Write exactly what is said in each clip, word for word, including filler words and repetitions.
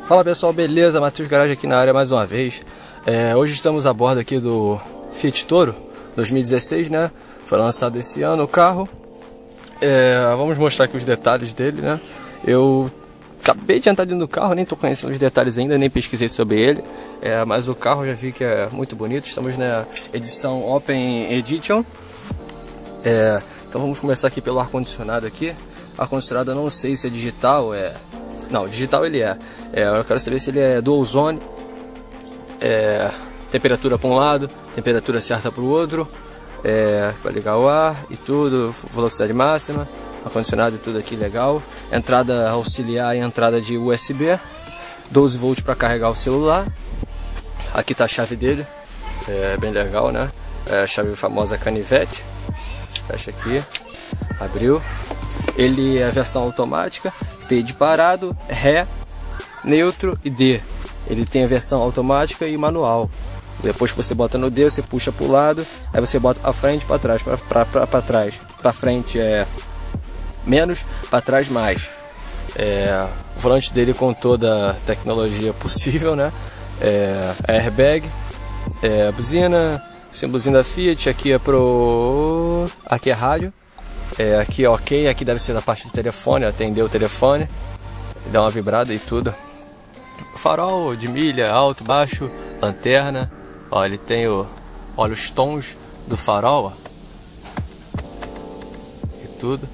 Fala pessoal, beleza? Matheus Garage aqui na área mais uma vez. É, hoje estamos a bordo aqui do Fiat Toro dois mil e dezesseis, né? Foi lançado esse ano o carro. É, vamos mostrar aqui os detalhes dele, né? Eu acabei de entrar dentro do carro, nem tô conhecendo os detalhes ainda, nem pesquisei sobre ele. É, mas o carro já vi que é muito bonito. Estamos na edição Open Edition. É, então vamos começar aqui pelo ar-condicionado aqui. Ar-condicionado eu não sei se é digital, é... Não, digital ele é. é. Eu quero saber se ele é dual zone. É, temperatura para um lado, temperatura certa para o outro. É, para ligar o ar e tudo, velocidade máxima, ar-condicionado e tudo aqui legal. Entrada auxiliar e entrada de U S B. doze volts para carregar o celular. Aqui está a chave dele. É bem legal, né? É a chave famosa canivete. Fecha aqui. Abriu. Ele é a versão automática. P de parado, Ré, neutro e D. Ele tem a versão automática e manual. Depois que você bota no D, você puxa para o lado, aí você bota para frente, para trás, para trás. Para frente é menos, para trás mais. É, o volante dele com toda a tecnologia possível, né? É, airbag, é, buzina, sem buzina da Fiat. Aqui é pro, aqui é rádio. É, aqui é ok, aqui deve ser da parte do telefone, atender o telefone, dá uma vibrada e tudo. Farol de milha, alto, baixo, lanterna. Ó, ele tem o, olha os tons do farol, ó. E tudo.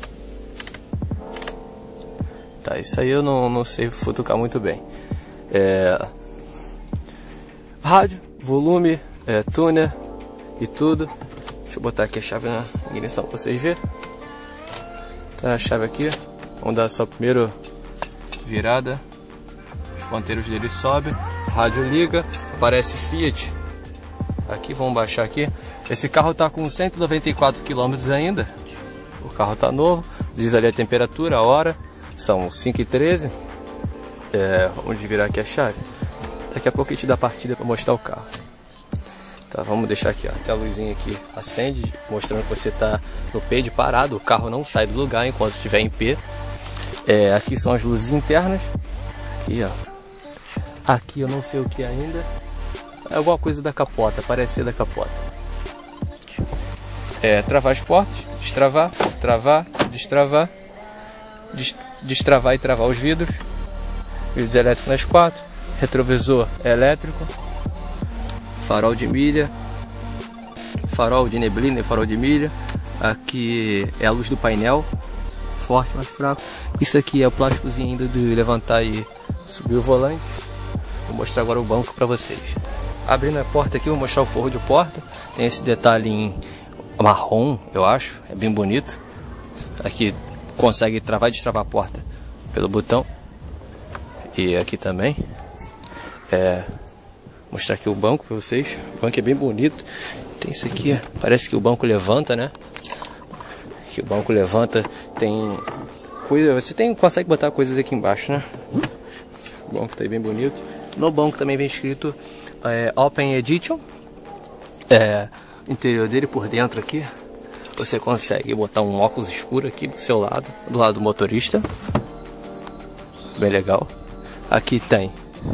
Tá, isso aí eu não, não sei futucar muito bem. É, rádio, volume, é, tuner e tudo. Deixa eu botar aqui a chave na ignição para vocês verem. Tá a chave aqui, vamos dar só primeiro virada, os ponteiros dele sobem, rádio liga, aparece Fiat, aqui vamos baixar aqui, esse carro tá com cento e noventa e quatro quilômetros ainda, o carro tá novo, diz ali a temperatura, a hora, são cinco e treze, é, vamos virar aqui a chave, daqui a pouco a gente dá a partida para mostrar o carro. Tá, vamos deixar aqui, ó, até a luzinha aqui acende, mostrando que você está no P de parado, o carro não sai do lugar enquanto estiver em P. É, aqui são as luzes internas, aqui ó, aqui eu não sei o que ainda, é alguma coisa da capota, parece ser da capota. É, travar as portas, destravar, travar, destravar, dest destravar e travar os vidros, vidros elétricos nas quatro, retrovisor é elétrico. Farol de milha, farol de neblina e farol de milha. Aqui é a luz do painel, forte, mais fraco. Isso aqui é o plásticozinho ainda de levantar e subir o volante. Vou mostrar agora o banco para vocês. Abrindo a porta aqui, vou mostrar o forro de porta. Tem esse detalhe em marrom, eu acho, é bem bonito. Aqui consegue travar e destravar a porta pelo botão. E aqui também. É... Mostrar aqui o banco para vocês. O banco é bem bonito. Tem isso aqui, parece que o banco levanta, né? Que o banco levanta. Tem coisa, você tem consegue botar coisas aqui embaixo, né? O banco tá aí bem bonito. No banco também vem escrito é, Open Edition. É, interior dele por dentro aqui. Você consegue botar um óculos escuro aqui do seu lado, do lado do motorista. Bem legal. Aqui tem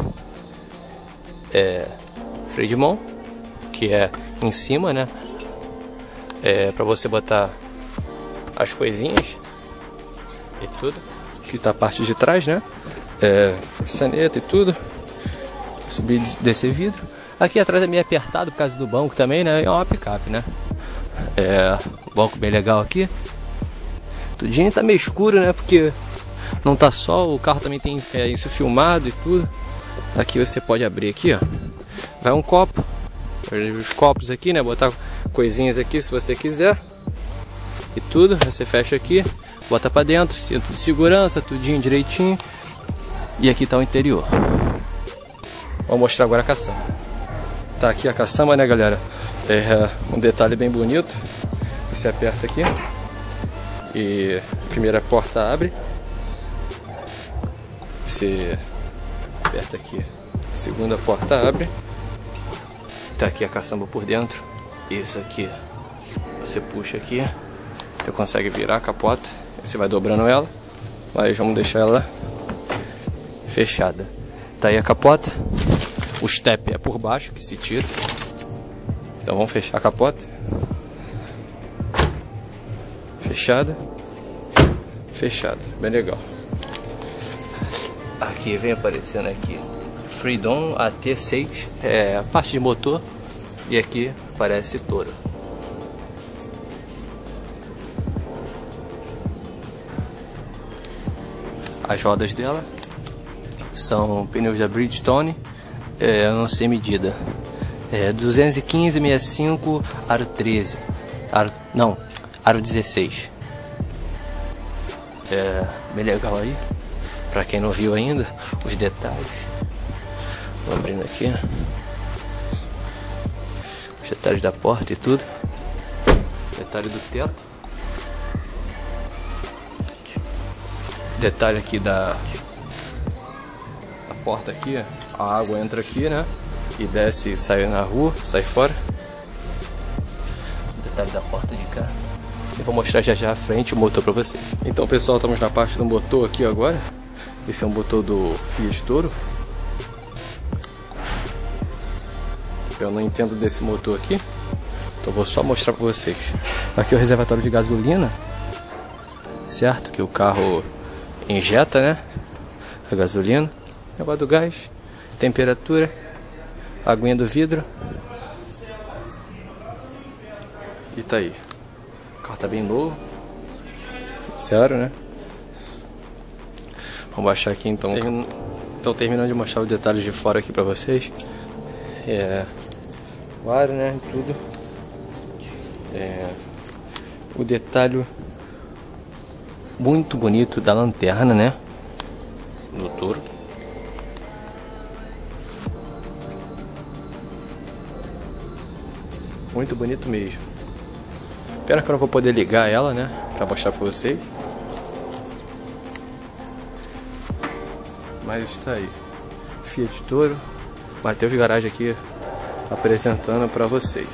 É, freio de mão, que é em cima, né? É para você botar as coisinhas e tudo. Aqui tá a parte de trás, né? É, saneta e tudo. Subir e descer vidro. Aqui atrás é meio apertado por causa do banco também, né? É uma picape, né? É, banco bem legal aqui. Tudinho tá meio escuro, né? Porque não tá sol, o carro também tem é, isso filmado e tudo. Aqui você pode abrir aqui, ó. Vai um copo. Os copos aqui, né? Botar coisinhas aqui se você quiser. E tudo. Você fecha aqui. Bota pra dentro. Cinto de segurança. Tudinho direitinho. E aqui tá o interior. Vou mostrar agora a caçamba. Tá aqui a caçamba, né, galera? É um detalhe bem bonito. Você aperta aqui. E a primeira porta abre. Você... aperta aqui, a segunda porta abre, tá aqui a caçamba por dentro. Isso aqui você puxa aqui, você consegue virar a capota, você vai dobrando ela, mas vamos deixar ela fechada. Tá aí a capota. O step é por baixo que se tira. Então vamos fechar a capota. Fechada. Fechada. Bem legal. Aqui vem aparecendo aqui Freedom A T seis, é a parte de motor. E aqui aparece Toro. As rodas dela são pneus da Bridgestone, é, eu não sei medida, é duzentos e quinze, sessenta e cinco, aro treze, aro, não, aro dezesseis. É bem legal aí, pra quem não viu ainda, os detalhes. Vou abrindo aqui, os detalhes da porta e tudo, detalhe do teto, detalhe aqui da porta aqui, a água entra aqui, né? E desce e sai na rua, sai fora. Detalhe da porta de cá. Eu vou mostrar já já à frente o motor pra vocês. Então, pessoal, estamos na parte do motor aqui agora. Esse é um motor do Fiat Toro. Eu não entendo desse motor aqui, então vou só mostrar pra vocês. Aqui é o reservatório de gasolina, certo? Que o carro injeta, né? A gasolina. Negócio do gás, temperatura, aguinha do vidro. E tá aí. O carro tá bem novo. Zero, né? Vamos baixar aqui então. Termin... Então terminando de mostrar os detalhes de fora aqui pra vocês. É... O aro, né? Tudo. É... O detalhe muito bonito da lanterna, né? Do Toro. Muito bonito mesmo. Pena que eu não vou poder ligar ela, né? Pra mostrar pra vocês. Mas está aí. Fiat Toro. Matheus Garage aqui apresentando pra vocês.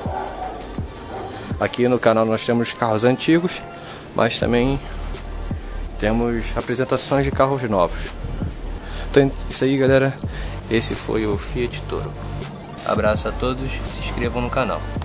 Aqui no canal nós temos carros antigos, mas também temos apresentações de carros novos. Então isso aí, galera. Esse foi o Fiat Toro. Abraço a todos, se inscrevam no canal.